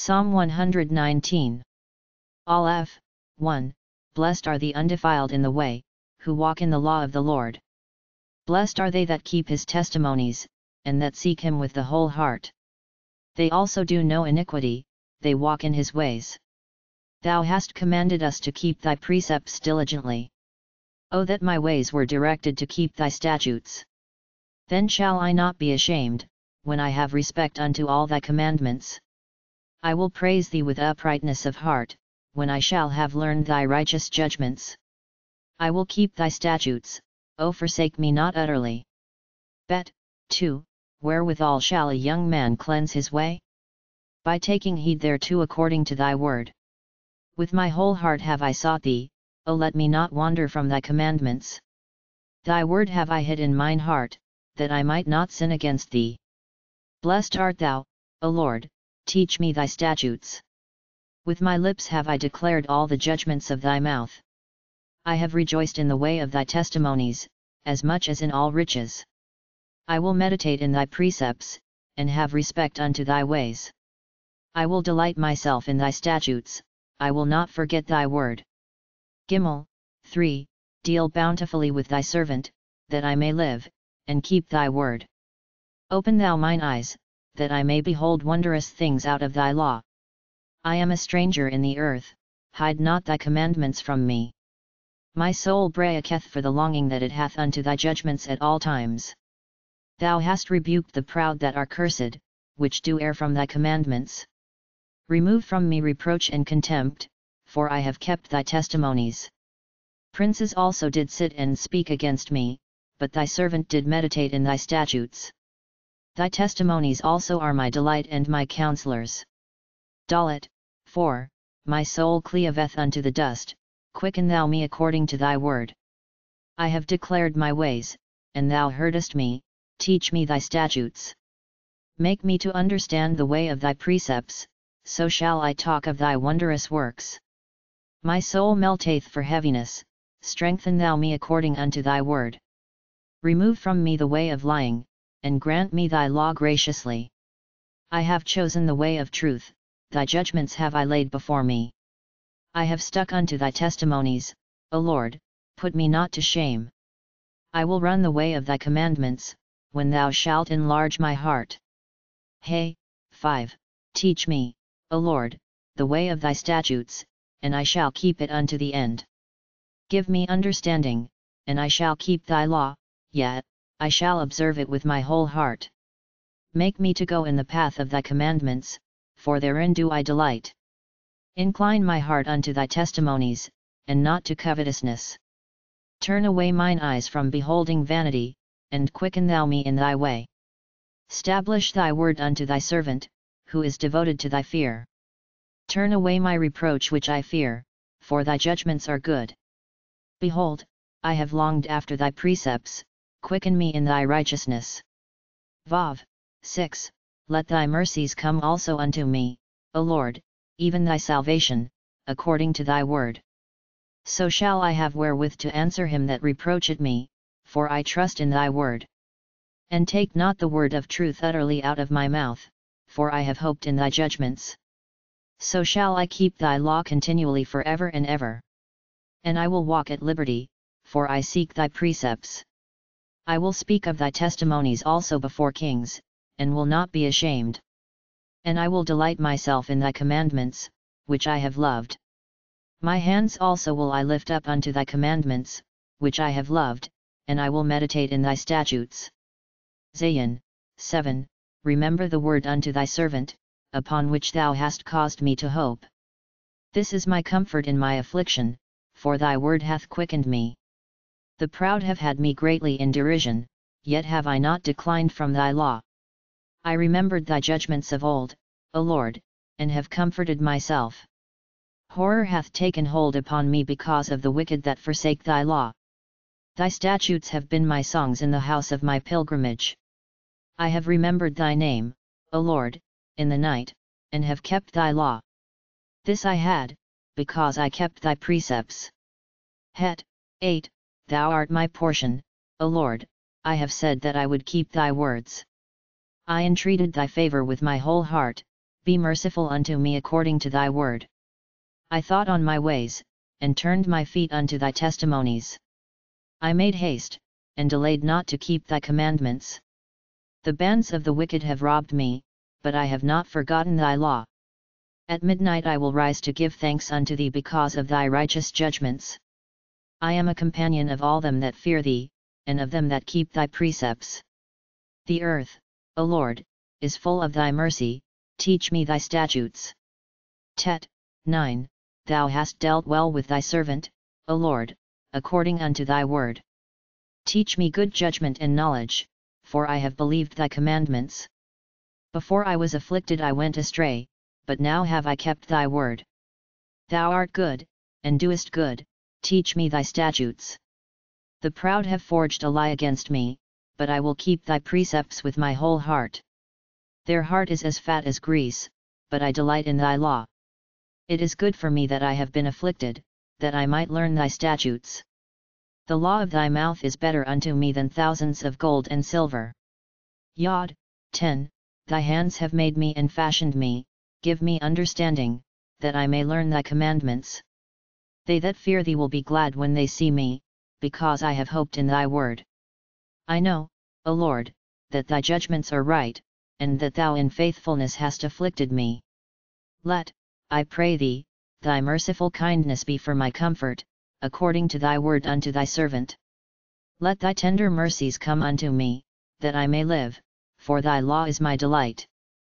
Psalm 119. Aleph. 1. Blessed are the undefiled in the way, who walk in the law of the Lord. Blessed are they that keep his testimonies, and that seek him with the whole heart. They also do no iniquity, they walk in his ways. Thou hast commanded us to keep thy precepts diligently. O that my ways were directed to keep thy statutes! Then shall I not be ashamed, when I have respect unto all thy commandments. I will praise thee with uprightness of heart, when I shall have learned thy righteous judgments. I will keep thy statutes, O forsake me not utterly. Bet. 2. Wherewithal shall a young man cleanse his way? By taking heed thereto according to thy word. With my whole heart have I sought thee, O let me not wander from thy commandments. Thy word have I hid in mine heart, that I might not sin against thee. Blessed art thou, O Lord, teach me thy statutes. With my lips have I declared all the judgments of thy mouth. I have rejoiced in the way of thy testimonies, as much as in all riches. I will meditate in thy precepts, and have respect unto thy ways. I will delight myself in thy statutes, I will not forget thy word. Gimel. 3. Deal bountifully with thy servant, that I may live, and keep thy word. Open thou mine eyes, that I may behold wondrous things out of thy law. I am a stranger in the earth, hide not thy commandments from me. My soul breaketh for the longing that it hath unto thy judgments at all times. Thou hast rebuked the proud that are cursed, which do err from thy commandments. Remove from me reproach and contempt, for I have kept thy testimonies. Princes also did sit and speak against me, but thy servant did meditate in thy statutes. Thy testimonies also are my delight and my counselors. Dalet. 4. My soul cleaveth unto the dust, quicken thou me according to thy word. I have declared my ways, and thou heardest me, teach me thy statutes. Make me to understand the way of thy precepts, so shall I talk of thy wondrous works. My soul melteth for heaviness, strengthen thou me according unto thy word. Remove from me the way of lying, and grant me thy law graciously. I have chosen the way of truth, thy judgments have I laid before me. I have stuck unto thy testimonies, O Lord, put me not to shame. I will run the way of thy commandments, when thou shalt enlarge my heart. Hey. 5. Teach me, O Lord, the way of thy statutes, and I shall keep it unto the end. Give me understanding, and I shall keep thy law, yet, I shall observe it with my whole heart. Make me to go in the path of thy commandments, for therein do I delight. Incline my heart unto thy testimonies, and not to covetousness. Turn away mine eyes from beholding vanity, and quicken thou me in thy way. Stablish thy word unto thy servant, who is devoted to thy fear. Turn away my reproach which I fear, for thy judgments are good. Behold, I have longed after thy precepts, quicken me in thy righteousness. Vav. 6. Let thy mercies come also unto me, O Lord, even thy salvation, according to thy word. So shall I have wherewith to answer him that reproacheth me, for I trust in thy word. And take not the word of truth utterly out of my mouth, for I have hoped in thy judgments. So shall I keep thy law continually for ever and ever. And I will walk at liberty, for I seek thy precepts. I will speak of thy testimonies also before kings, and will not be ashamed. And I will delight myself in thy commandments, which I have loved. My hands also will I lift up unto thy commandments, which I have loved, and I will meditate in thy statutes. Zayin. 7. Remember the word unto thy servant, upon which thou hast caused me to hope. This is my comfort in my affliction, for thy word hath quickened me. The proud have had me greatly in derision, yet have I not declined from thy law. I remembered thy judgments of old, O Lord, and have comforted myself. Horror hath taken hold upon me because of the wicked that forsake thy law. Thy statutes have been my songs in the house of my pilgrimage. I have remembered thy name, O Lord, in the night, and have kept thy law. This I had, because I kept thy precepts. Het. 8. Thou art my portion, O Lord, I have said that I would keep thy words. I entreated thy favor with my whole heart, Be merciful unto me according to thy word. I thought on my ways, and turned my feet unto thy testimonies. I made haste, and delayed not to keep thy commandments. The bands of the wicked have robbed me, but I have not forgotten thy law. At midnight I will rise to give thanks unto thee because of thy righteous judgments. I am a companion of all them that fear thee, and of them that keep thy precepts. The earth, O Lord, is full of thy mercy, teach me thy statutes. Tet. 9. Thou hast dealt well with thy servant, O Lord, according unto thy word. Teach me good judgment and knowledge, for I have believed thy commandments. Before I was afflicted I went astray, but now have I kept thy word. Thou art good, and doest good, teach me thy statutes. The proud have forged a lie against me, but I will keep thy precepts with my whole heart. Their heart is as fat as grease, but I delight in thy law. It is good for me that I have been afflicted, that I might learn thy statutes. The law of thy mouth is better unto me than thousands of gold and silver. Yod. 10. Thy hands have made me and fashioned me, give me understanding, that I may learn thy commandments. They that fear thee will be glad when they see me, because I have hoped in thy word. I know, O Lord, that thy judgments are right, and that thou in faithfulness hast afflicted me. Let, I pray thee, thy merciful kindness be for my comfort, according to thy word unto thy servant. Let thy tender mercies come unto me, that I may live, for thy law is my delight.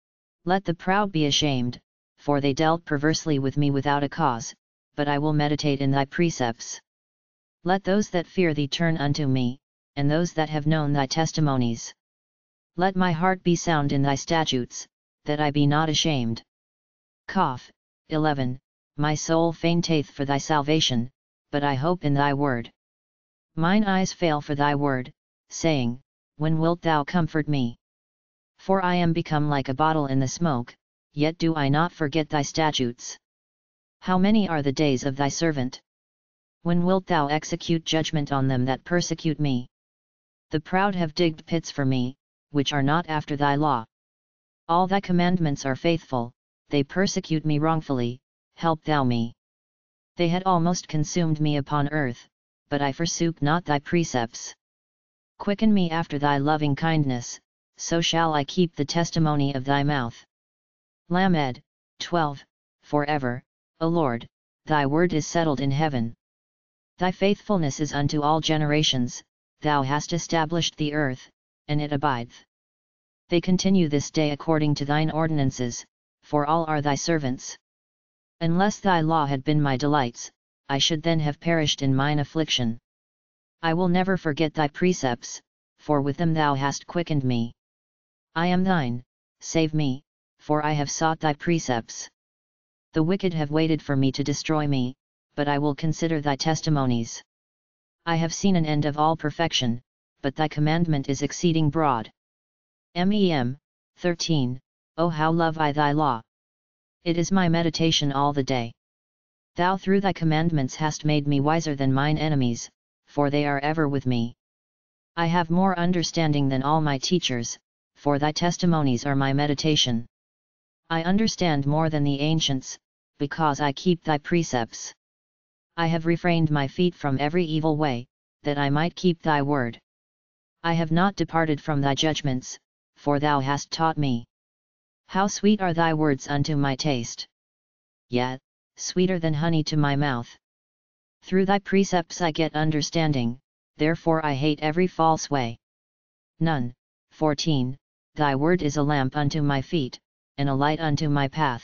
Let the proud be ashamed, for they dealt perversely with me without a cause, but I will meditate in thy precepts. Let those that fear thee turn unto me, and those that have known thy testimonies. Let my heart be sound in thy statutes, that I be not ashamed. Qaf. 11. My soul fainteth for thy salvation, but I hope in thy word. Mine eyes fail for thy word, saying, when wilt thou comfort me? For I am become like a bottle in the smoke, yet do I not forget thy statutes. How many are the days of thy servant? When wilt thou execute judgment on them that persecute me? The proud have digged pits for me, which are not after thy law. All thy commandments are faithful, they persecute me wrongfully, help thou me. They had almost consumed me upon earth, but I forsook not thy precepts. Quicken me after thy loving kindness, so shall I keep the testimony of thy mouth. Lamed. 12. Forever, O Lord, thy word is settled in heaven. Thy faithfulness is unto all generations, thou hast established the earth, and it abideth. They continue this day according to thine ordinances, for all are thy servants. Unless thy law had been my delights, I should then have perished in mine affliction. I will never forget thy precepts, for with them thou hast quickened me. I am thine, save me, for I have sought thy precepts. The wicked have waited for me to destroy me, but I will consider thy testimonies. I have seen an end of all perfection, but thy commandment is exceeding broad. Mem. 13. O how love I thy law! It is my meditation all the day. Thou through thy commandments hast made me wiser than mine enemies, for they are ever with me. I have more understanding than all my teachers, for thy testimonies are my meditation. I understand more than the ancients, because I keep thy precepts. I have refrained my feet from every evil way, that I might keep thy word. I have not departed from thy judgments, for thou hast taught me. How sweet are thy words unto my taste! Yet, sweeter than honey to my mouth. Through thy precepts I get understanding, therefore I hate every false way. Nun. 14. Thy word is a lamp unto my feet, and a light unto my path.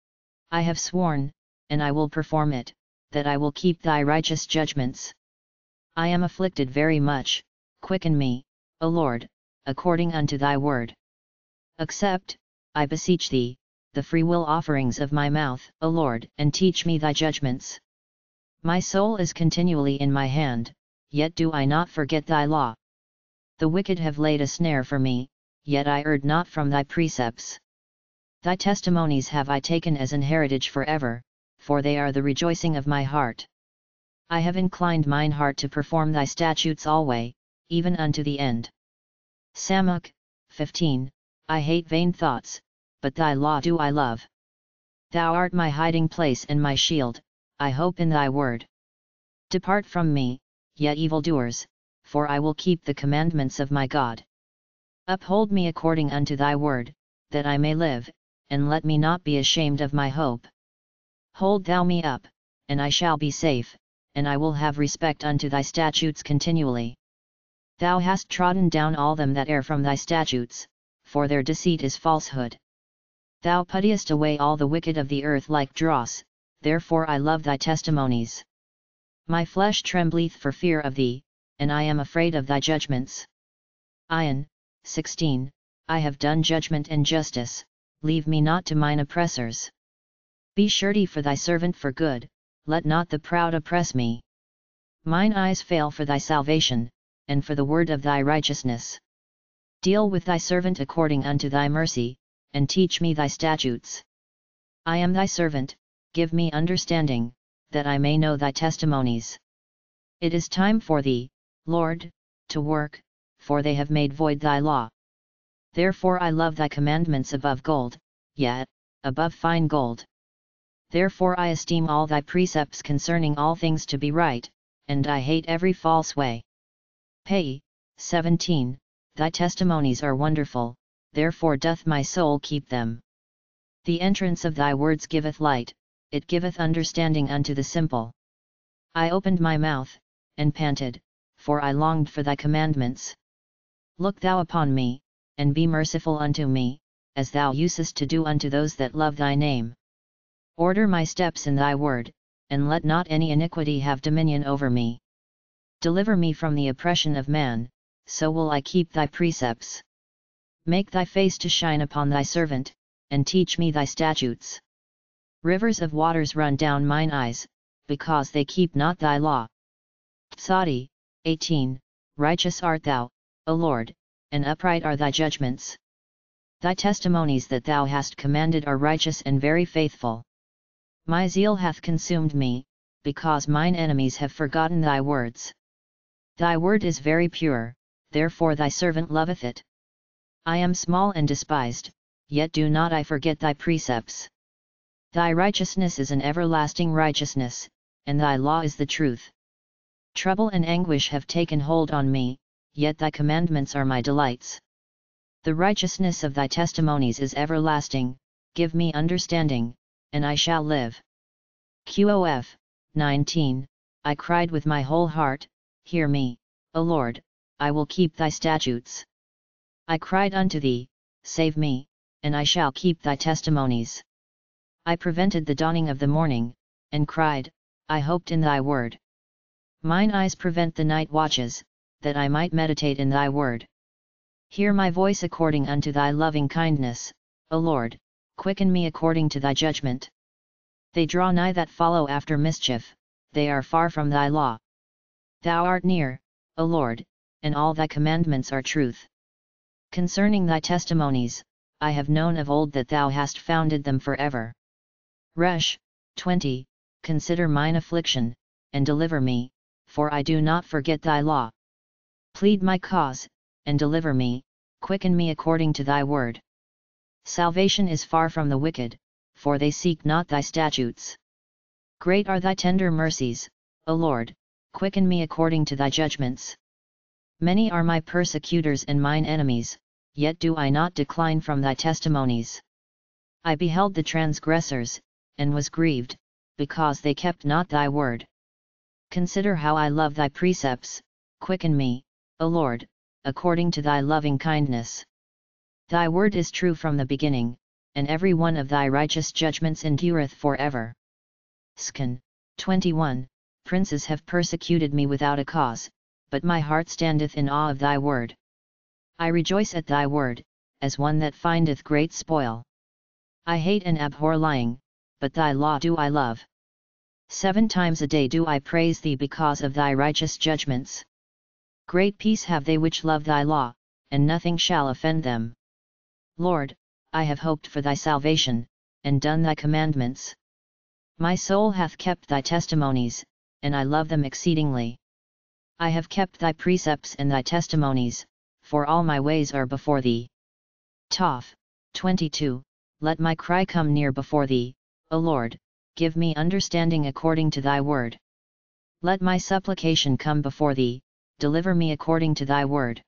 I have sworn, and I will perform it, that I will keep thy righteous judgments. I am afflicted very much, quicken me, O Lord, according unto thy word. Accept, I beseech thee, the freewill offerings of my mouth, O Lord, and teach me thy judgments. My soul is continually in my hand, yet do I not forget thy law. The wicked have laid a snare for me, yet I erred not from thy precepts. Thy testimonies have I taken as an heritage forever, for they are the rejoicing of my heart. I have inclined mine heart to perform thy statutes alway, even unto the end. Samach. 15. I hate vain thoughts, but thy law do I love. Thou art my hiding place and my shield, I hope in thy word. Depart from me, ye evildoers, for I will keep the commandments of my God. Uphold me according unto thy word, that I may live, and let me not be ashamed of my hope. Hold thou me up, and I shall be safe, and I will have respect unto thy statutes continually. Thou hast trodden down all them that err from thy statutes, for their deceit is falsehood. Thou puttiest away all the wicked of the earth like dross, therefore I love thy testimonies. My flesh trembleth for fear of thee, and I am afraid of thy judgments. 16. I have done judgment and justice, leave me not to mine oppressors. Be surety for thy servant for good, let not the proud oppress me. Mine eyes fail for thy salvation, and for the word of thy righteousness. Deal with thy servant according unto thy mercy, and teach me thy statutes. I am thy servant, give me understanding, that I may know thy testimonies. It is time for thee, Lord, to work, for they have made void thy law. Therefore I love thy commandments above gold, yet, above fine gold. Therefore I esteem all thy precepts concerning all things to be right, and I hate every false way. 17. Thy testimonies are wonderful, therefore doth my soul keep them. The entrance of thy words giveth light, it giveth understanding unto the simple. I opened my mouth, and panted, for I longed for thy commandments. Look thou upon me, and be merciful unto me, as thou usest to do unto those that love thy name. Order my steps in thy word, and let not any iniquity have dominion over me. Deliver me from the oppression of man, so will I keep thy precepts. Make thy face to shine upon thy servant, and teach me thy statutes. Rivers of waters run down mine eyes, because they keep not thy law. 18. Righteous art thou, O Lord, and upright are thy judgments. Thy testimonies that thou hast commanded are righteous and very faithful. My zeal hath consumed me, because mine enemies have forgotten thy words. Thy word is very pure, therefore thy servant loveth it. I am small and despised, yet do not I forget thy precepts. Thy righteousness is an everlasting righteousness, and thy law is the truth. Trouble and anguish have taken hold on me, yet thy commandments are my delights. The righteousness of thy testimonies is everlasting, give me understanding, and I shall live. QOF, 19, I cried with my whole heart, hear me, O Lord, I will keep thy statutes. I cried unto thee, save me, and I shall keep thy testimonies. I prevented the dawning of the morning, and cried, I hoped in thy word. Mine eyes prevent the night watches, that I might meditate in thy word. Hear my voice according unto thy loving kindness, O Lord, quicken me according to thy judgment. They draw nigh that follow after mischief, they are far from thy law. Thou art near, O Lord, and all thy commandments are truth. Concerning thy testimonies, I have known of old that thou hast founded them forever. Resh, 20, consider mine affliction, and deliver me, for I do not forget thy law. Plead my cause, and deliver me, quicken me according to thy word. Salvation is far from the wicked, for they seek not thy statutes. Great are thy tender mercies, O Lord, quicken me according to thy judgments. Many are my persecutors and mine enemies, yet do I not decline from thy testimonies. I beheld the transgressors, and was grieved, because they kept not thy word. Consider how I love thy precepts, quicken me, O Lord, according to thy loving kindness. Thy word is true from the beginning, and every one of thy righteous judgments endureth forever. Skan, 21, Princes have persecuted me without a cause, but my heart standeth in awe of thy word. I rejoice at thy word, as one that findeth great spoil. I hate and abhor lying, but thy law do I love. 7 times a day do I praise thee because of thy righteous judgments. Great peace have they which love thy law, and nothing shall offend them. Lord, I have hoped for thy salvation, and done thy commandments. My soul hath kept thy testimonies, and I love them exceedingly. I have kept thy precepts and thy testimonies, for all my ways are before thee. Toph, 22, let my cry come near before thee, O Lord, give me understanding according to thy word. Let my supplication come before thee, deliver me according to thy word.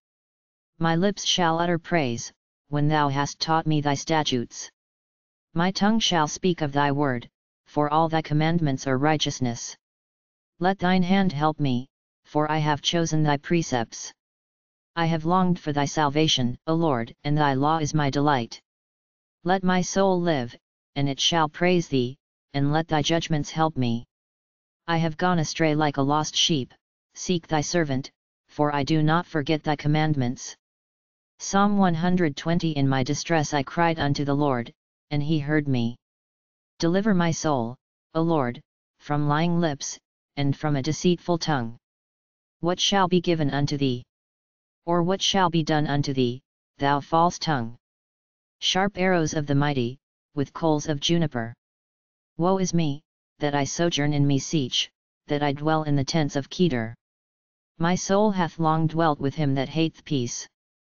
My lips shall utter praise, when thou hast taught me thy statutes. My tongue shall speak of thy word, for all thy commandments are righteousness. Let thine hand help me, for I have chosen thy precepts. I have longed for thy salvation, O Lord, and thy law is my delight. Let my soul live, and it shall praise thee, and let thy judgments help me. I have gone astray like a lost sheep, seek thy servant, for I do not forget thy commandments. Psalm 120. In my distress I cried unto the Lord, and he heard me. Deliver my soul, O Lord, from lying lips, and from a deceitful tongue. What shall be given unto thee? Or what shall be done unto thee, thou false tongue? Sharp arrows of the mighty, with coals of juniper. Woe is me, that I sojourn in Mesech, that I dwell in the tents of Kedar. My soul hath long dwelt with him that hateth peace.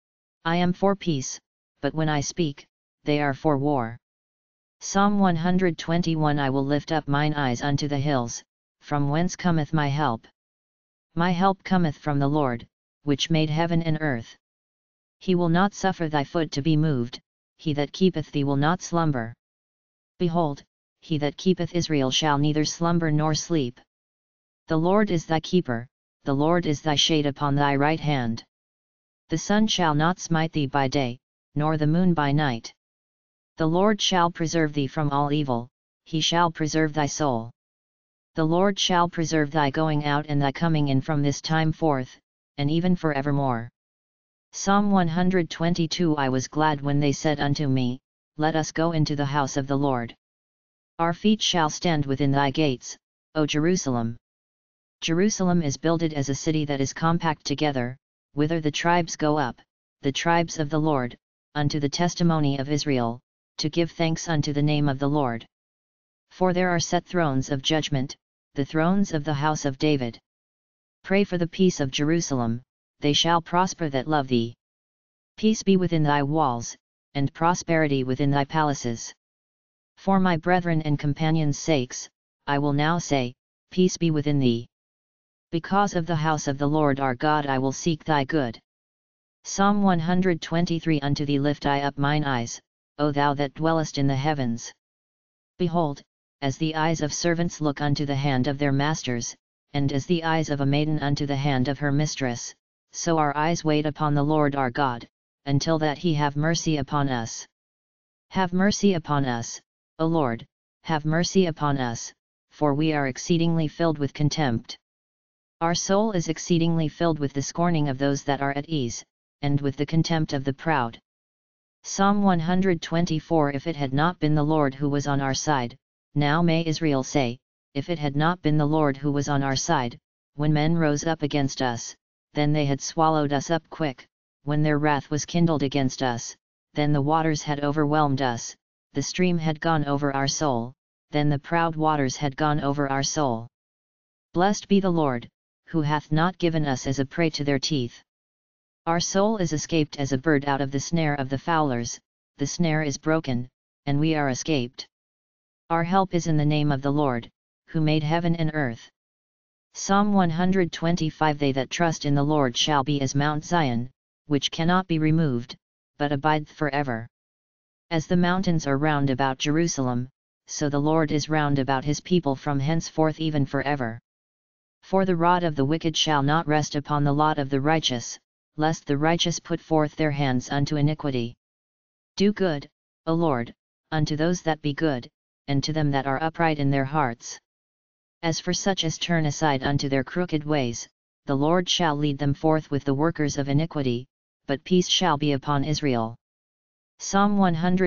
I am for peace, but when I speak, they are for war. Psalm 121. I will lift up mine eyes unto the hills, from whence cometh my help. My help cometh from the Lord, which made heaven and earth. He will not suffer thy foot to be moved, he that keepeth thee will not slumber. Behold, he that keepeth Israel shall neither slumber nor sleep. The Lord is thy keeper, the Lord is thy shade upon thy right hand. The sun shall not smite thee by day, nor the moon by night. The Lord shall preserve thee from all evil, he shall preserve thy soul. The Lord shall preserve thy going out and thy coming in from this time forth, and even for evermore. Psalm 122. I was glad when they said unto me, let us go into the house of the Lord. Our feet shall stand within thy gates, O Jerusalem. Jerusalem is builded as a city that is compact together, whither the tribes go up, the tribes of the Lord, unto the testimony of Israel, to give thanks unto the name of the Lord. For there are set thrones of judgment, the thrones of the house of David. Pray for the peace of Jerusalem, they shall prosper that love thee. Peace be within thy walls, and prosperity within thy palaces. For my brethren and companions' sakes, I will now say, peace be within thee. Because of the house of the Lord our God I will seek thy good. Psalm 123. Unto thee lift I up mine eyes, O thou that dwellest in the heavens. Behold, as the eyes of servants look unto the hand of their masters, and as the eyes of a maiden unto the hand of her mistress, so our eyes wait upon the Lord our God, until that he have mercy upon us. Have mercy upon us, O Lord, have mercy upon us, for we are exceedingly filled with contempt. Our soul is exceedingly filled with the scorning of those that are at ease, and with the contempt of the proud. Psalm 124. If it had not been the Lord who was on our side, now may Israel say, if it had not been the Lord who was on our side, when men rose up against us, then they had swallowed us up quick, when their wrath was kindled against us, then the waters had overwhelmed us, the stream had gone over our soul, then the proud waters had gone over our soul. Blessed be the Lord, who hath not given us as a prey to their teeth. Our soul is escaped as a bird out of the snare of the fowlers, the snare is broken, and we are escaped. Our help is in the name of the Lord, who made heaven and earth. Psalm 125. They that trust in the Lord shall be as Mount Zion, which cannot be removed, but abideth forever. As the mountains are round about Jerusalem, so the Lord is round about his people from henceforth even forever. For the rod of the wicked shall not rest upon the lot of the righteous, lest the righteous put forth their hands unto iniquity. Do good, O Lord, unto those that be good, and to them that are upright in their hearts. As for such as turn aside unto their crooked ways, the Lord shall lead them forth with the workers of iniquity, but peace shall be upon Israel. Psalm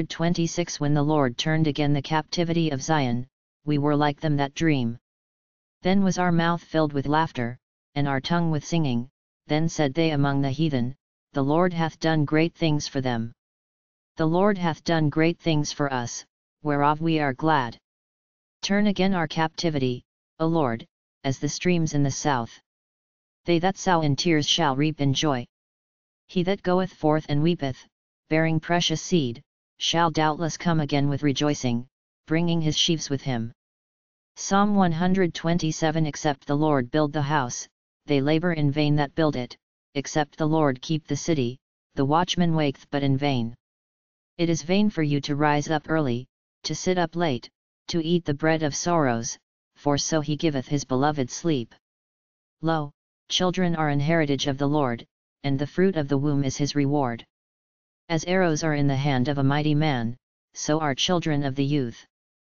126. When the Lord turned again the captivity of Zion, we were like them that dream. Then was our mouth filled with laughter, and our tongue with singing. Then said they among the heathen, the Lord hath done great things for them. The Lord hath done great things for us, whereof we are glad. Turn again our captivity, O Lord, as the streams in the south. They that sow in tears shall reap in joy. He that goeth forth and weepeth, bearing precious seed, shall doubtless come again with rejoicing, bringing his sheaves with him. Psalm 127. Except the Lord build the house, they labor in vain that build it, except the Lord keep the city, the watchman waketh but in vain. It is vain for you to rise up early, to sit up late, to eat the bread of sorrows, for so he giveth his beloved sleep. Lo, children are an heritage of the Lord, and the fruit of the womb is his reward. As arrows are in the hand of a mighty man, so are children of the youth.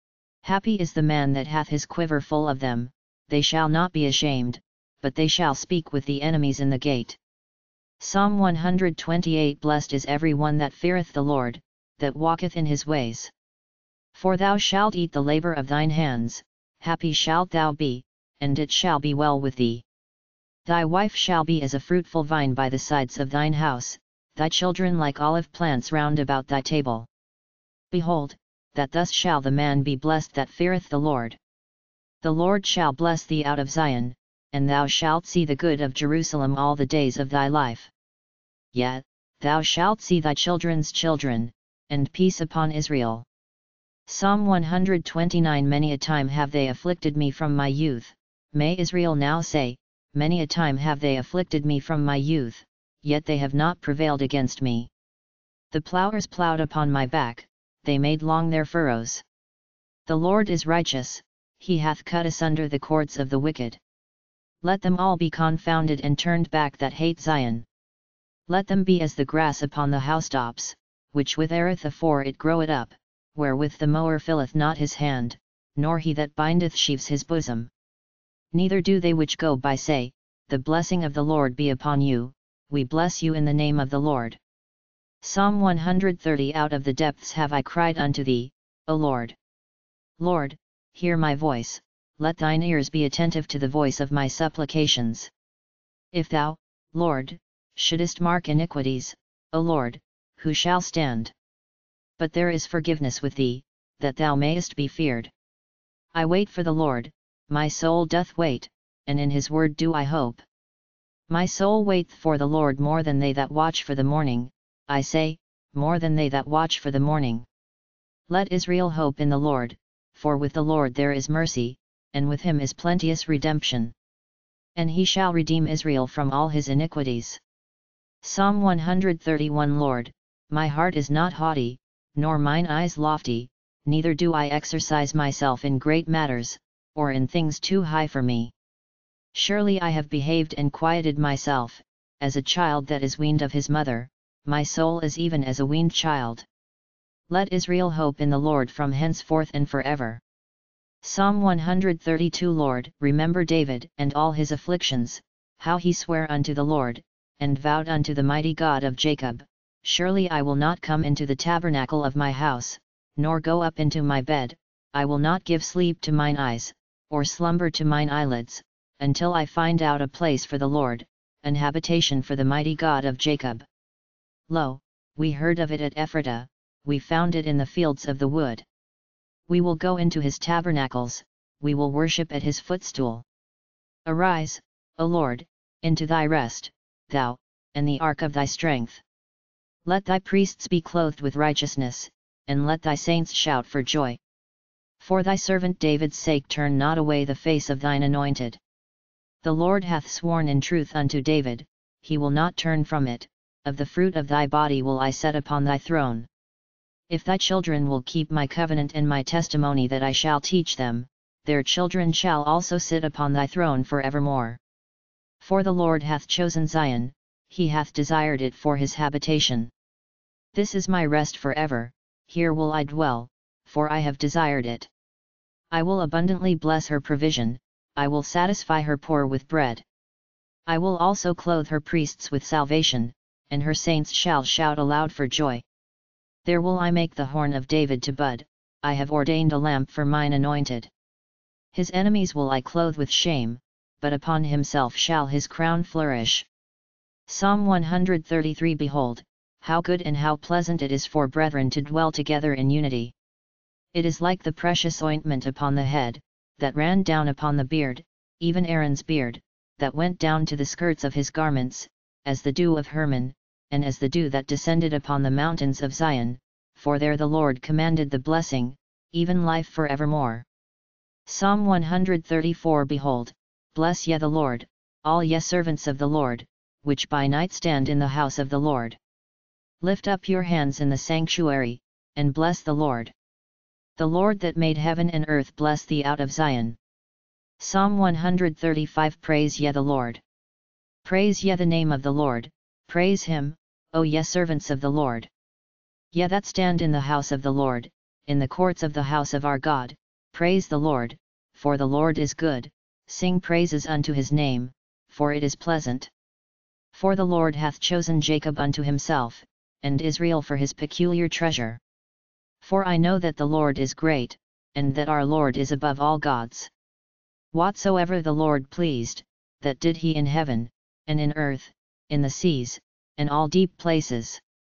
Happy is the man that hath his quiver full of them, they shall not be ashamed, but they shall speak with the enemies in the gate. Psalm 128. Blessed is every one that feareth the Lord, that walketh in his ways. For thou shalt eat the labor of thine hands, happy shalt thou be, and it shall be well with thee. Thy wife shall be as a fruitful vine by the sides of thine house, thy children like olive plants round about thy table. Behold, that thus shall the man be blessed that feareth the Lord. The Lord shall bless thee out of Zion, and thou shalt see the good of Jerusalem all the days of thy life. Yet, thou shalt see thy children's children, and peace upon Israel. Psalm 129. Many a time have they afflicted me from my youth, may Israel now say, many a time have they afflicted me from my youth, yet they have not prevailed against me. The plowers plowed upon my back, they made long their furrows. The Lord is righteous, he hath cut asunder the cords of the wicked. Let them all be confounded and turned back that hate Zion. Let them be as the grass upon the housetops, which withereth afore it groweth up, wherewith the mower filleth not his hand, nor he that bindeth sheaves his bosom. Neither do they which go by say, the blessing of the Lord be upon you, we bless you in the name of the Lord. Psalm 130. Out of the depths have I cried unto thee, O Lord. Lord, hear my voice, let thine ears be attentive to the voice of my supplications. If thou, Lord, shouldest mark iniquities, O Lord, who shall stand? But there is forgiveness with thee, that thou mayest be feared. I wait for the Lord, my soul doth wait, and in his word do I hope. My soul waiteth for the Lord more than they that watch for the morning, I say, more than they that watch for the morning. Let Israel hope in the Lord, for with the Lord there is mercy, and with him is plenteous redemption. And he shall redeem Israel from all his iniquities. Psalm 131. Lord, my heart is not haughty, nor mine eyes lofty, neither do I exercise myself in great matters, or in things too high for me. Surely I have behaved and quieted myself, as a child that is weaned of his mother, my soul is even as a weaned child. Let Israel hope in the Lord from henceforth and forever. Psalm 132. Lord, remember David and all his afflictions, how he sware unto the Lord, and vowed unto the mighty God of Jacob, surely I will not come into the tabernacle of my house, nor go up into my bed, I will not give sleep to mine eyes, or slumber to mine eyelids, until I find out a place for the Lord, an habitation for the mighty God of Jacob. Lo, we heard of it at Ephratah, we found it in the fields of the wood. We will go into his tabernacles, we will worship at his footstool. Arise, O Lord, into thy rest, thou, and the ark of thy strength. Let thy priests be clothed with righteousness, and let thy saints shout for joy. For thy servant David's sake turn not away the face of thine anointed. The Lord hath sworn in truth unto David, he will not turn from it, of the fruit of thy body will I set upon thy throne. If thy children will keep my covenant and my testimony that I shall teach them, their children shall also sit upon thy throne for evermore. For the Lord hath chosen Zion, he hath desired it for his habitation. This is my rest for ever, here will I dwell, for I have desired it. I will abundantly bless her provision, I will satisfy her poor with bread. I will also clothe her priests with salvation, and her saints shall shout aloud for joy. There will I make the horn of David to bud, I have ordained a lamp for mine anointed. His enemies will I clothe with shame, but upon himself shall his crown flourish. Psalm 133. Behold, how good and how pleasant it is for brethren to dwell together in unity. It is like the precious ointment upon the head, that ran down upon the beard, even Aaron's beard, that went down to the skirts of his garments, as the dew of Hermon, and as the dew that descended upon the mountains of Zion, for there the Lord commanded the blessing, even life forevermore. Psalm 134. Behold, bless ye the Lord, all ye servants of the Lord, which by night stand in the house of the Lord. Lift up your hands in the sanctuary, and bless the Lord. The Lord that made heaven and earth bless thee out of Zion. Psalm 135. Praise ye the Lord. Praise ye the name of the Lord, praise him, O ye servants of the Lord. Ye that stand in the house of the Lord, in the courts of the house of our God, praise the Lord, for the Lord is good, sing praises unto his name, for it is pleasant. For the Lord hath chosen Jacob unto himself, and Israel for his peculiar treasure. For I know that the Lord is great, and that our Lord is above all gods. Whatsoever the Lord pleased, that did he in heaven, and in earth, in the seas, and all deep places.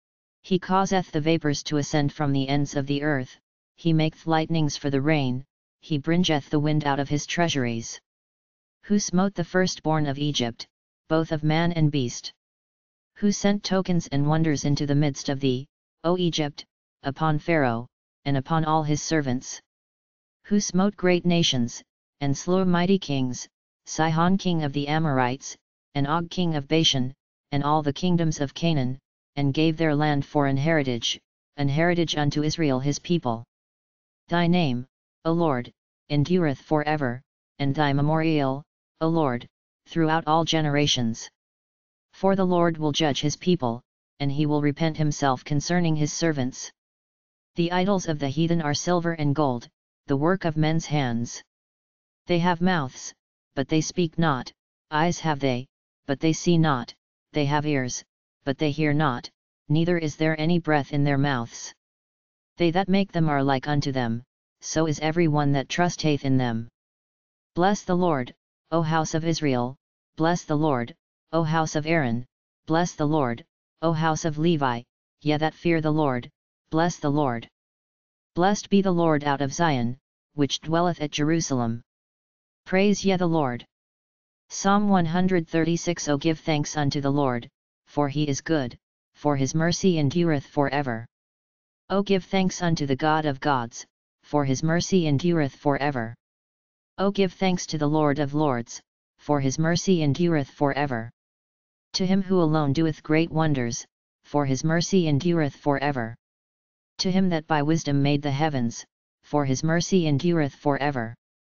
He causeth the vapors to ascend from the ends of the earth, he maketh lightnings for the rain, he bringeth the wind out of his treasuries. Who smote the firstborn of Egypt, both of man and beast? Who sent tokens and wonders into the midst of thee, O Egypt, upon Pharaoh, and upon all his servants? Who smote great nations, and slew mighty kings, Sihon king of the Amorites, and Og king of Bashan, and all the kingdoms of Canaan, and gave their land for an heritage unto Israel his people. Thy name, O Lord, endureth for ever, and thy memorial, O Lord, throughout all generations. For the Lord will judge his people, and he will repent himself concerning his servants. The idols of the heathen are silver and gold, the work of men's hands. They have mouths, but they speak not, eyes have they, but they see not, they have ears, but they hear not, neither is there any breath in their mouths. They that make them are like unto them, so is every one that trusteth in them. Bless the Lord, O house of Israel, bless the Lord, O house of Aaron, bless the Lord, O house of Levi, ye that fear the Lord, bless the Lord. Blessed be the Lord out of Zion, which dwelleth at Jerusalem. Praise ye the Lord. Psalm 136. O give thanks unto the Lord, for he is good, for his mercy endureth for ever. O give thanks unto the God of gods, for his mercy endureth for ever. O give thanks to the Lord of lords, for his mercy endureth for ever. To him who alone doeth great wonders, for his mercy endureth for ever. To him that by wisdom made the heavens, for his mercy endureth for ever.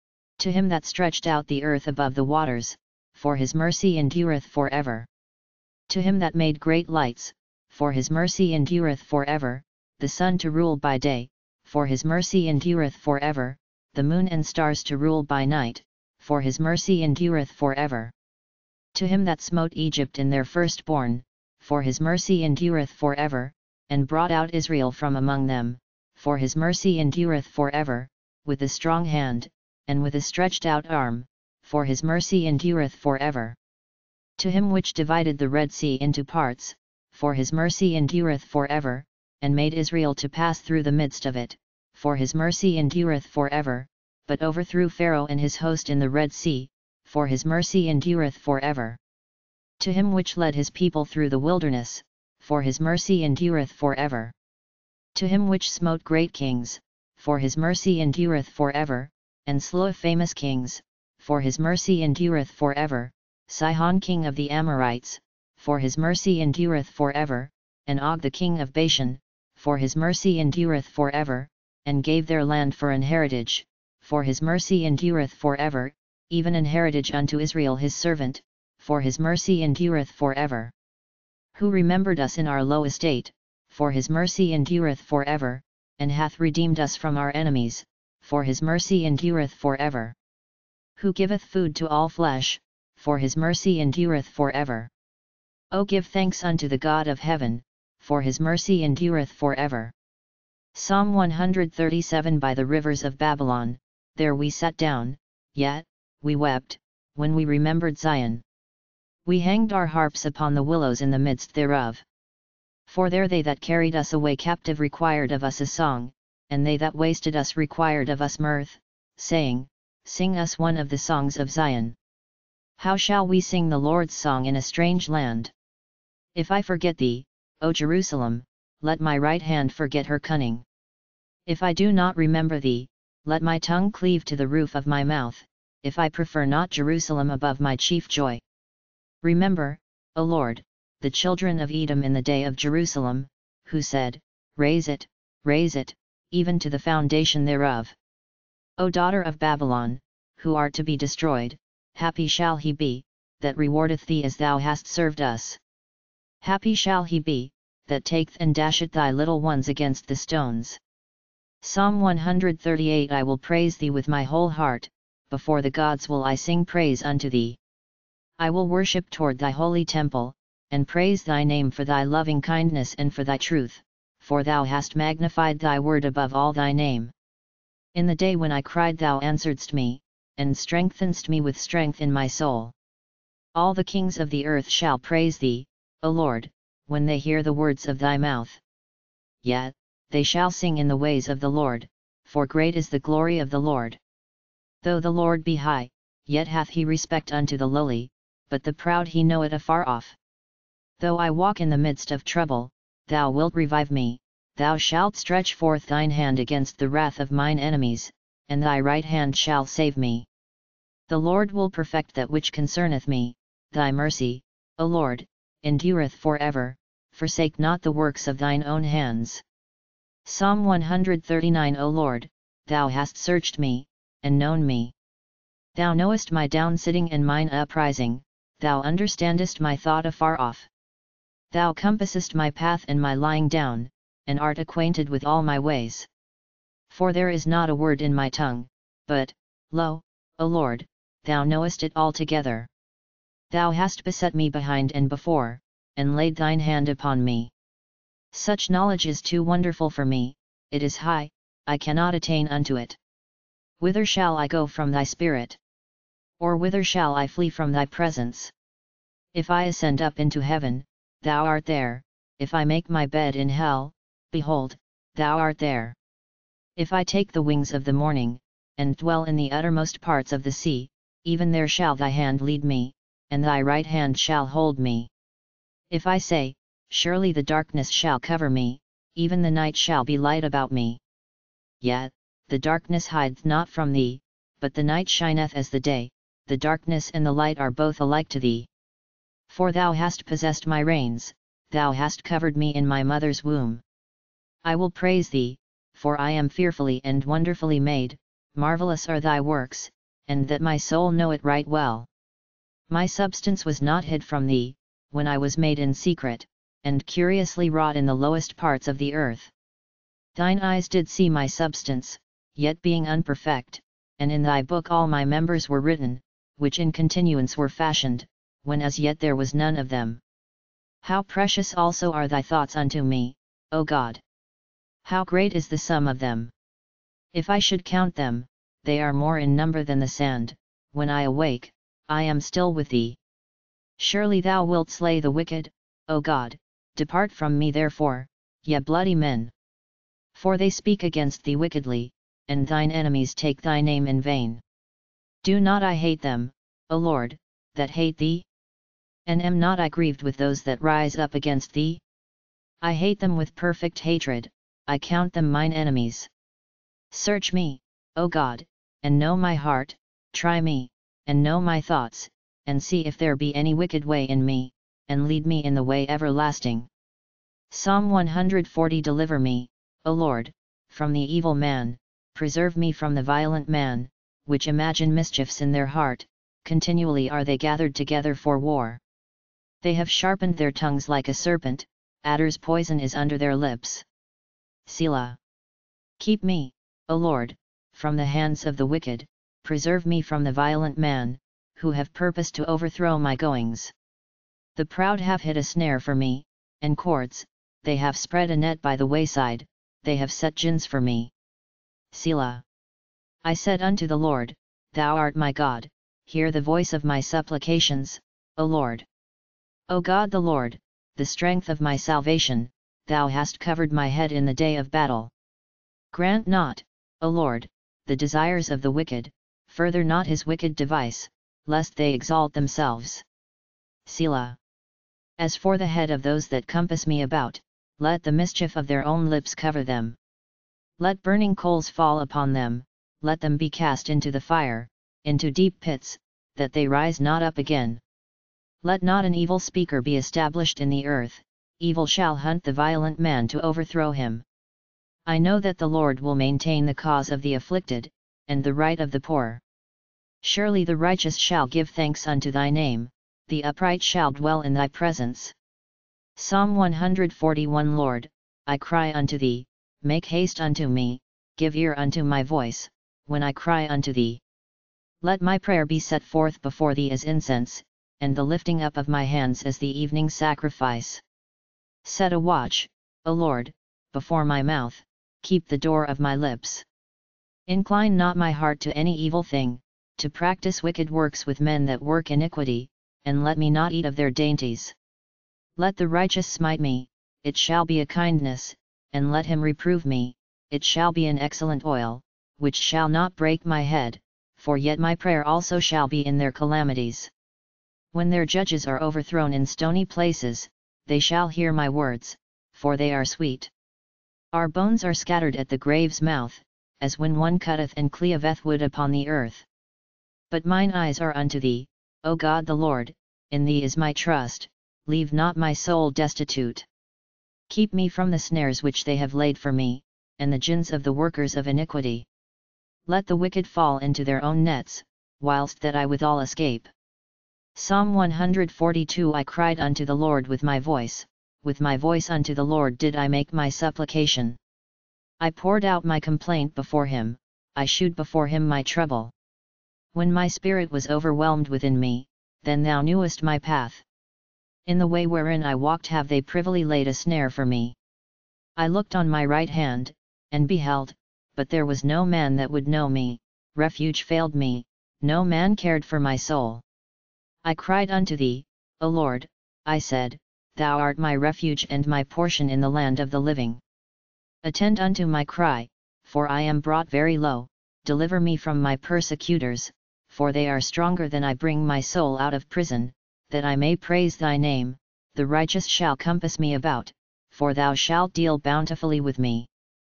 To him that stretched out the earth above the waters, for his mercy endureth for ever. To him that made great lights, for his mercy endureth for ever, the sun to rule by day, for his mercy endureth for ever, the moon and stars to rule by night, for his mercy endureth for ever. To him that smote Egypt in their firstborn, for his mercy endureth for ever, and brought out Israel from among them, for his mercy endureth for ever, with a strong hand, and with a stretched out arm, for his mercy endureth for ever. To him which divided the Red Sea into parts, for his mercy endureth for ever, and made Israel to pass through the midst of it, for his mercy endureth for ever, but overthrew Pharaoh and his host in the Red Sea, for his mercy endureth for ever. To him which led his people through the wilderness, for his mercy endureth for ever. To him which smote great kings, for his mercy endureth for ever, and slew famous kings, for his mercy endureth for ever, Sihon king of the Amorites, for his mercy endureth for ever, and Og the king of Bashan, for his mercy endureth for ever, and gave their land for an heritage, for his mercy endureth for ever, even an heritage unto Israel his servant, for his mercy endureth for ever. Who remembered us in our low estate, for his mercy endureth for ever, and hath redeemed us from our enemies, for his mercy endureth for ever. Who giveth food to all flesh, for his mercy endureth for ever. O give thanks unto the God of heaven, for his mercy endureth for ever. Psalm 137. By the rivers of Babylon, there we sat down, yet, we wept, when we remembered Zion. We hanged our harps upon the willows in the midst thereof. For there they that carried us away captive required of us a song, and they that wasted us required of us mirth, saying, Sing us one of the songs of Zion. How shall we sing the Lord's song in a strange land? If I forget thee, O Jerusalem, let my right hand forget her cunning. If I do not remember thee, let my tongue cleave to the roof of my mouth, if I prefer not Jerusalem above my chief joy. Remember, O Lord, the children of Edom in the day of Jerusalem, who said, raise it, even to the foundation thereof. O daughter of Babylon, who art to be destroyed, happy shall he be, that rewardeth thee as thou hast served us. Happy shall he be, that taketh and dasheth thy little ones against the stones. Psalm 138. I will praise thee with my whole heart, before the gods will I sing praise unto thee. I will worship toward thy holy temple, and praise thy name for thy loving kindness and for thy truth, for thou hast magnified thy word above all thy name. In the day when I cried thou answeredst me, and strengthenedst me with strength in my soul. All the kings of the earth shall praise thee, O Lord, when they hear the words of thy mouth. Yet, they shall sing in the ways of the Lord, for great is the glory of the Lord. Though the Lord be high, yet hath he respect unto the lowly, but the proud he knoweth afar off. Though I walk in the midst of trouble, thou wilt revive me, thou shalt stretch forth thine hand against the wrath of mine enemies, and thy right hand shall save me. The Lord will perfect that which concerneth me, thy mercy, O Lord, endureth for ever, forsake not the works of thine own hands. Psalm 139. O Lord, thou hast searched me, and known me. Thou knowest my downsitting and mine uprising, thou understandest my thought afar off. Thou compassest my path and my lying down, and art acquainted with all my ways. For there is not a word in my tongue, but, lo, O Lord, thou knowest it altogether. Thou hast beset me behind and before, and laid thine hand upon me. Such knowledge is too wonderful for me, it is high, I cannot attain unto it. Whither shall I go from thy spirit? Or whither shall I flee from thy presence? If I ascend up into heaven, thou art there, if I make my bed in hell, behold, thou art there. If I take the wings of the morning, and dwell in the uttermost parts of the sea, even there shall thy hand lead me, and thy right hand shall hold me. If I say, surely the darkness shall cover me, even the night shall be light about me. Yet, the darkness hideth not from thee, but the night shineth as the day, the darkness and the light are both alike to thee. For thou hast possessed my reins, thou hast covered me in my mother's womb. I will praise thee, for I am fearfully and wonderfully made, marvelous are thy works, and that my soul know it right well. My substance was not hid from thee, when I was made in secret, and curiously wrought in the lowest parts of the earth. Thine eyes did see my substance, yet being unperfect, and in thy book all my members were written, which in continuance were fashioned, when as yet there was none of them. How precious also are thy thoughts unto me, O God! How great is the sum of them! If I should count them, they are more in number than the sand. When I awake, I am still with thee. Surely thou wilt slay the wicked, O God, depart from me therefore, ye bloody men. For they speak against thee wickedly, and thine enemies take thy name in vain. Do not I hate them, O Lord, that hate thee? And am not I grieved with those that rise up against thee? I hate them with perfect hatred, I count them mine enemies. Search me, O God, and know my heart, try me, and know my thoughts, and see if there be any wicked way in me, and lead me in the way everlasting. Psalm 140. Deliver me, O Lord, from the evil man, preserve me from the violent man, which imagine mischiefs in their heart, continually are they gathered together for war. They have sharpened their tongues like a serpent, adder's poison is under their lips. Selah. Keep me, O Lord, from the hands of the wicked, preserve me from the violent man, who have purposed to overthrow my goings. The proud have hid a snare for me, and cords, they have spread a net by the wayside, they have set gins for me. Selah. I said unto the Lord, Thou art my God, hear the voice of my supplications, O Lord. O God the Lord, the strength of my salvation, thou hast covered my head in the day of battle. Grant not, O Lord, the desires of the wicked, further not his wicked device, lest they exalt themselves. Selah. As for the head of those that compass me about, let the mischief of their own lips cover them. Let burning coals fall upon them, let them be cast into the fire, into deep pits, that they rise not up again. Let not an evil speaker be established in the earth, evil shall hunt the violent man to overthrow him. I know that the Lord will maintain the cause of the afflicted, and the right of the poor. Surely the righteous shall give thanks unto thy name, the upright shall dwell in thy presence. Psalm 141. Lord, I cry unto thee, make haste unto me, give ear unto my voice, when I cry unto thee. Let my prayer be set forth before thee as incense, and the lifting up of my hands as the evening sacrifice. Set a watch, O Lord, before my mouth, keep the door of my lips. Incline not my heart to any evil thing, to practice wicked works with men that work iniquity, and let me not eat of their dainties. Let the righteous smite me, it shall be a kindness, and let him reprove me, it shall be an excellent oil, which shall not break my head, for yet my prayer also shall be in their calamities. When their judges are overthrown in stony places, they shall hear my words, for they are sweet. Our bones are scattered at the grave's mouth, as when one cutteth and cleaveth wood upon the earth. But mine eyes are unto thee, O God the Lord, in thee is my trust, leave not my soul destitute. Keep me from the snares which they have laid for me, and the gins of the workers of iniquity. Let the wicked fall into their own nets, whilst that I withal escape. Psalm 142. I cried unto the Lord with my voice unto the Lord did I make my supplication. I poured out my complaint before him, I shewed before him my trouble. When my spirit was overwhelmed within me, then thou knewest my path. In the way wherein I walked have they privily laid a snare for me. I looked on my right hand, and beheld, but there was no man that would know me, refuge failed me, no man cared for my soul. I cried unto thee, O Lord, I said, Thou art my refuge and my portion in the land of the living. Attend unto my cry, for I am brought very low, deliver me from my persecutors, for they are stronger than I. Bring my soul out of prison, that I may praise thy name. The righteous shall compass me about, for thou shalt deal bountifully with me.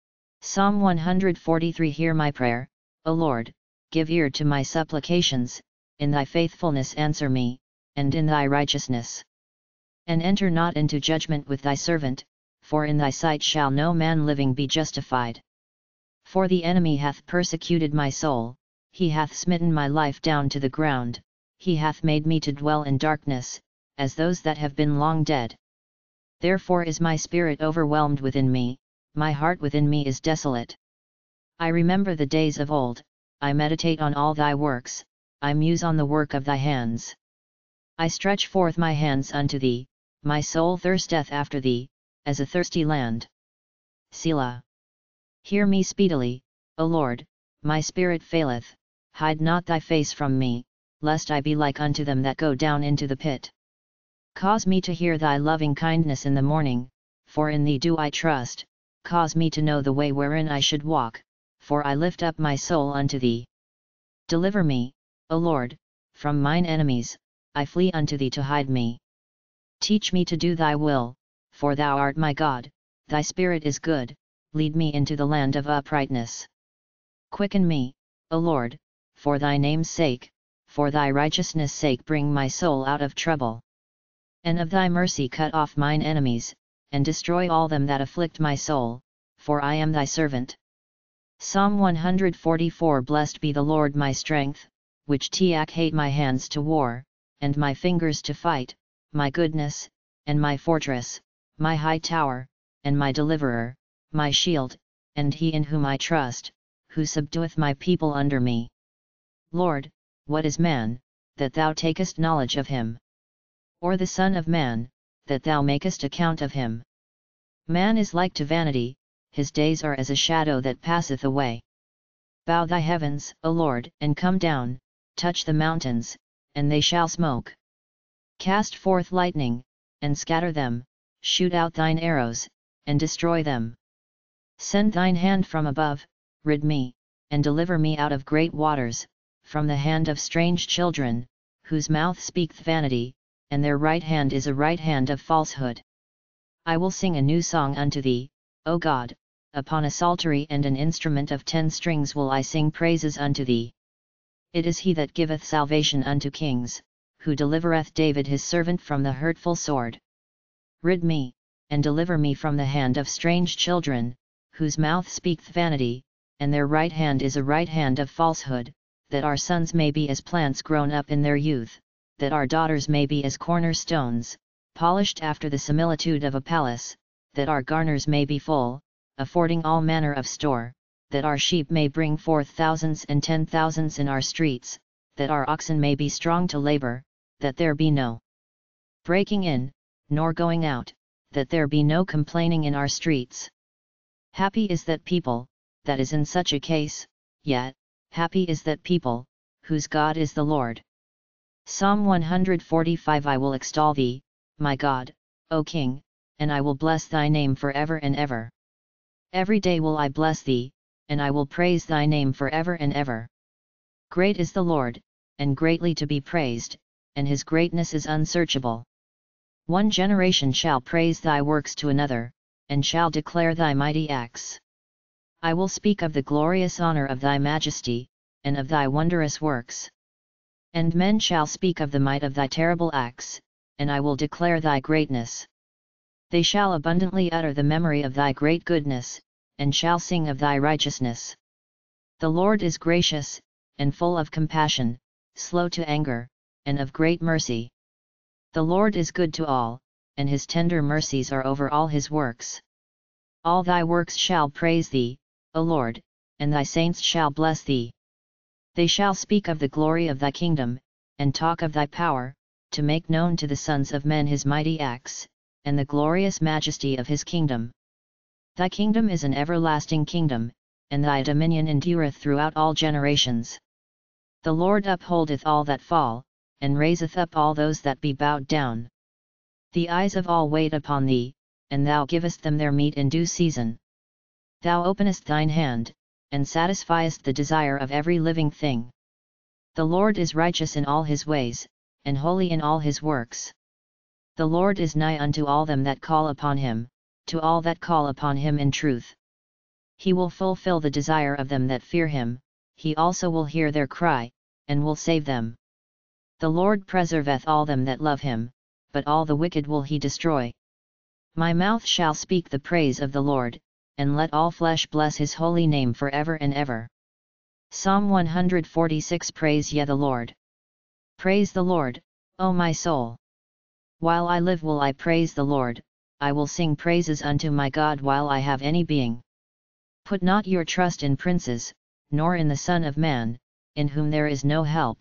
Psalm 143. Hear my prayer, O Lord, give ear to my supplications, in thy faithfulness answer me, and in thy righteousness. And enter not into judgment with thy servant, for in thy sight shall no man living be justified. For the enemy hath persecuted my soul, he hath smitten my life down to the ground, he hath made me to dwell in darkness, as those that have been long dead. Therefore is my spirit overwhelmed within me, my heart within me is desolate. I remember the days of old, I meditate on all thy works, I muse on the work of thy hands. I stretch forth my hands unto thee, my soul thirsteth after thee, as a thirsty land. Selah. Hear me speedily, O Lord, my spirit faileth, hide not thy face from me, lest I be like unto them that go down into the pit. Cause me to hear thy loving kindness in the morning, for in thee do I trust, cause me to know the way wherein I should walk, for I lift up my soul unto thee. Deliver me, O Lord, from mine enemies, I flee unto thee to hide me. Teach me to do thy will, for thou art my God, thy spirit is good, lead me into the land of uprightness. Quicken me, O Lord, for thy name's sake, for thy righteousness' sake bring my soul out of trouble. And of thy mercy cut off mine enemies, and destroy all them that afflict my soul, for I am thy servant. Psalm 144. Blessed be the Lord my strength, which hate my hands to war, and my fingers to fight, my goodness, and my fortress, my high tower, and my deliverer, my shield, and he in whom I trust, who subdueth my people under me. Lord, what is man, that thou takest knowledge of him? Or the son of man, that thou makest account of him? Man is like to vanity, his days are as a shadow that passeth away. Bow thy heavens, O Lord, and come down, touch the mountains, and they shall smoke. Cast forth lightning, and scatter them, shoot out thine arrows, and destroy them. Send thine hand from above, rid me, and deliver me out of great waters, from the hand of strange children, whose mouth speaketh vanity, and their right hand is a right hand of falsehood. I will sing a new song unto thee, O God, upon a psaltery and an instrument of 10 strings will I sing praises unto thee. It is he that giveth salvation unto kings, who delivereth David his servant from the hurtful sword. Rid me, and deliver me from the hand of strange children, whose mouth speaketh vanity, and their right hand is a right hand of falsehood, that our sons may be as plants grown up in their youth, that our daughters may be as cornerstones, polished after the similitude of a palace, that our garners may be full, affording all manner of store, that our sheep may bring forth thousands and 10,000s in our streets, that our oxen may be strong to labor, that there be no breaking in, nor going out, that there be no complaining in our streets. Happy is that people, that is in such a case, yet, happy is that people, whose God is the Lord. Psalm 145. I will extol thee, my God, O King, and I will bless thy name forever and ever. Every day will I bless thee, and I will praise thy name forever and ever. Great is the Lord, and greatly to be praised, and his greatness is unsearchable. One generation shall praise thy works to another, and shall declare thy mighty acts. I will speak of the glorious honor of thy majesty, and of thy wondrous works. And men shall speak of the might of thy terrible acts, and I will declare thy greatness. They shall abundantly utter the memory of thy great goodness, and shall sing of thy righteousness. The Lord is gracious, and full of compassion, slow to anger, and of great mercy. The Lord is good to all, and his tender mercies are over all his works. All thy works shall praise thee, O Lord, and thy saints shall bless thee. They shall speak of the glory of thy kingdom, and talk of thy power, to make known to the sons of men his mighty acts, and the glorious majesty of his kingdom. Thy kingdom is an everlasting kingdom, and thy dominion endureth throughout all generations. The Lord upholdeth all that fall, and raiseth up all those that be bowed down. The eyes of all wait upon thee, and thou givest them their meat in due season. Thou openest thine hand, and satisfiest the desire of every living thing. The Lord is righteous in all his ways, and holy in all his works. The Lord is nigh unto all them that call upon him, to all that call upon him in truth. He will fulfill the desire of them that fear him, he also will hear their cry, and will save them. The Lord preserveth all them that love him, but all the wicked will he destroy. My mouth shall speak the praise of the Lord, and let all flesh bless his holy name forever and ever. Psalm 146. Praise ye the Lord. Praise the Lord, O my soul. While I live will I praise the Lord, I will sing praises unto my God while I have any being. Put not your trust in princes, nor in the Son of Man, in whom there is no help.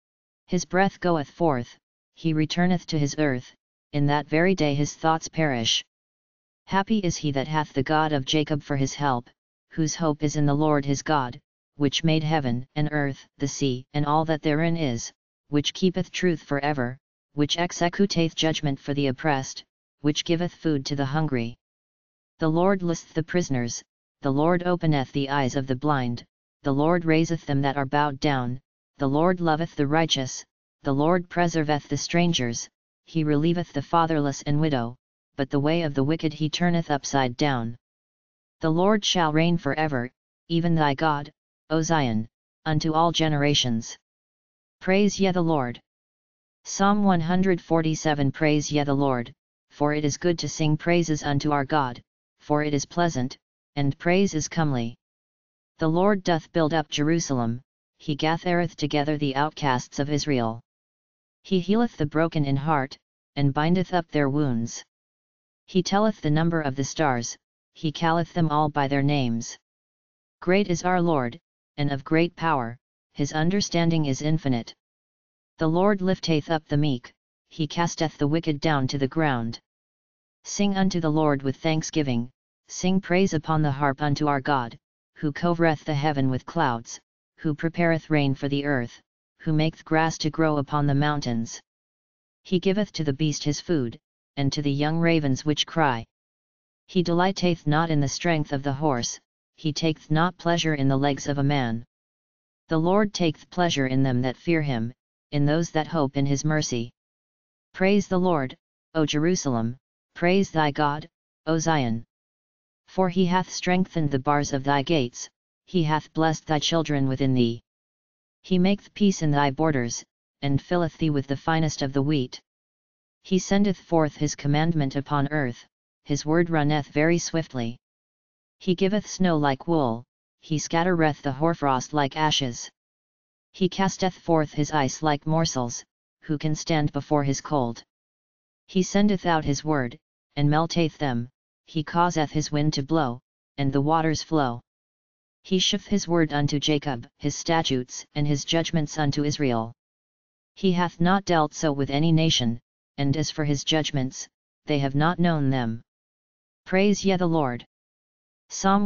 His breath goeth forth, he returneth to his earth, in that very day his thoughts perish. Happy is he that hath the God of Jacob for his help, whose hope is in the Lord his God, which made heaven and earth, the sea, and all that therein is, which keepeth truth for ever, which executeth judgment for the oppressed, which giveth food to the hungry. The Lord looseth the prisoners, the Lord openeth the eyes of the blind, the Lord raiseth them that are bowed down, the Lord loveth the righteous, the Lord preserveth the strangers, he relieveth the fatherless and widow, but the way of the wicked he turneth upside down. The Lord shall reign for ever, even thy God, O Zion, unto all generations. Praise ye the Lord. Psalm 147. Praise ye the Lord, for it is good to sing praises unto our God, for it is pleasant, and praise is comely. The Lord doth build up Jerusalem, he gathereth together the outcasts of Israel. He healeth the broken in heart, and bindeth up their wounds. He telleth the number of the stars, he calleth them all by their names. Great is our Lord, and of great power, his understanding is infinite. The Lord lifteth up the meek, he casteth the wicked down to the ground. Sing unto the Lord with thanksgiving, sing praise upon the harp unto our God, who covereth the heaven with clouds, who prepareth rain for the earth, who maketh grass to grow upon the mountains. He giveth to the beast his food, and to the young ravens which cry. He delighteth not in the strength of the horse, he taketh not pleasure in the legs of a man. The Lord taketh pleasure in them that fear him, in those that hope in his mercy. Praise the Lord, O Jerusalem, Praise thy God, O Zion. For he hath strengthened the bars of thy gates, he hath blessed thy children within thee. He maketh peace in thy borders, and filleth thee with the finest of the wheat. He sendeth forth his commandment upon earth, his word runneth very swiftly. He giveth snow like wool, he scattereth the hoarfrost like ashes. He casteth forth his ice like morsels, who can stand before his cold? He sendeth out his word, and melteth them, he causeth his wind to blow, and the waters flow. He sheweth his word unto Jacob, his statutes and his judgments unto Israel. He hath not dealt so with any nation, and as for his judgments, they have not known them. Praise ye the Lord. Psalm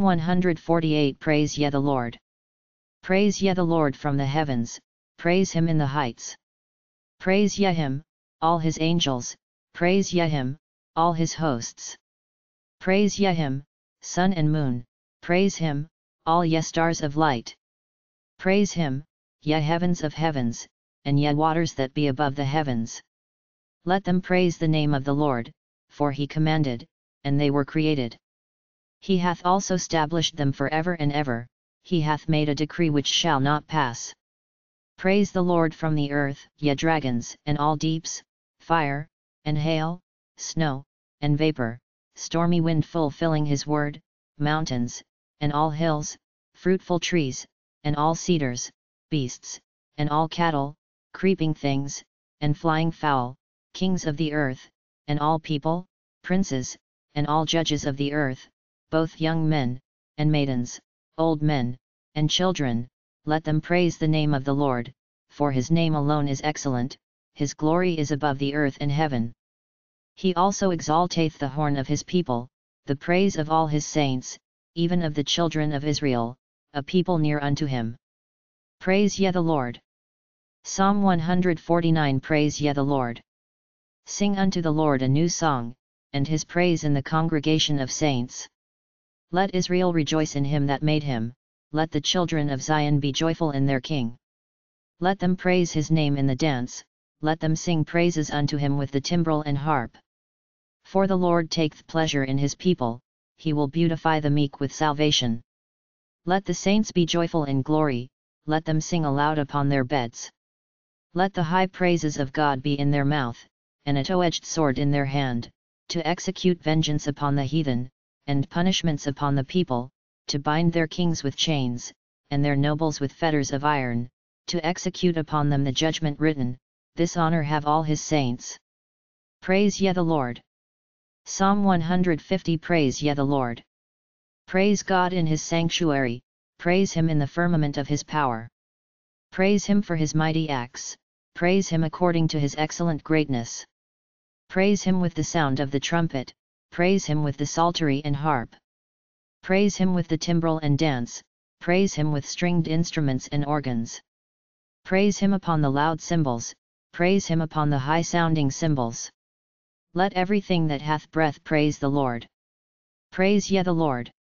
148. Praise ye the Lord. Praise ye the Lord from the heavens, praise him in the heights. Praise ye him, all his angels, praise ye him, all his hosts. Praise ye him, sun and moon, praise him, all ye stars of light. Praise him, ye heavens of heavens, and ye waters that be above the heavens. Let them praise the name of the Lord, for he commanded, and they were created. He hath also stablished them for ever and ever, he hath made a decree which shall not pass. Praise the Lord from the earth, ye dragons, and all deeps, fire, and hail, snow, and vapor, stormy wind fulfilling his word, mountains, and all hills, fruitful trees, and all cedars, beasts, and all cattle, creeping things, and flying fowl, kings of the earth, and all people, princes, and all judges of the earth, both young men, and maidens, old men, and children, let them praise the name of the Lord, for his name alone is excellent, his glory is above the earth and heaven. He also exalteth the horn of his people, the praise of all his saints, even of the children of Israel, a people near unto him. Praise ye the Lord. Psalm 149. Praise ye the Lord. Sing unto the Lord a new song, and his praise in the congregation of saints. Let Israel rejoice in him that made him, let the children of Zion be joyful in their King. Let them praise his name in the dance, let them sing praises unto him with the timbrel and harp. For the Lord taketh pleasure in his people, he will beautify the meek with salvation. Let the saints be joyful in glory, let them sing aloud upon their beds. Let the high praises of God be in their mouth, and a two-edged sword in their hand, to execute vengeance upon the heathen, and punishments upon the people, to bind their kings with chains, and their nobles with fetters of iron, to execute upon them the judgment written. This honor have all his saints. Praise ye the Lord. Psalm 150. Praise ye the Lord. Praise God in his sanctuary, praise him in the firmament of his power. Praise him for his mighty acts, praise him according to his excellent greatness. Praise him with the sound of the trumpet, praise him with the psaltery and harp. Praise him with the timbrel and dance, praise him with stringed instruments and organs. Praise him upon the loud cymbals, praise him upon the high-sounding cymbals. Let everything that hath breath praise the Lord. Praise ye the Lord.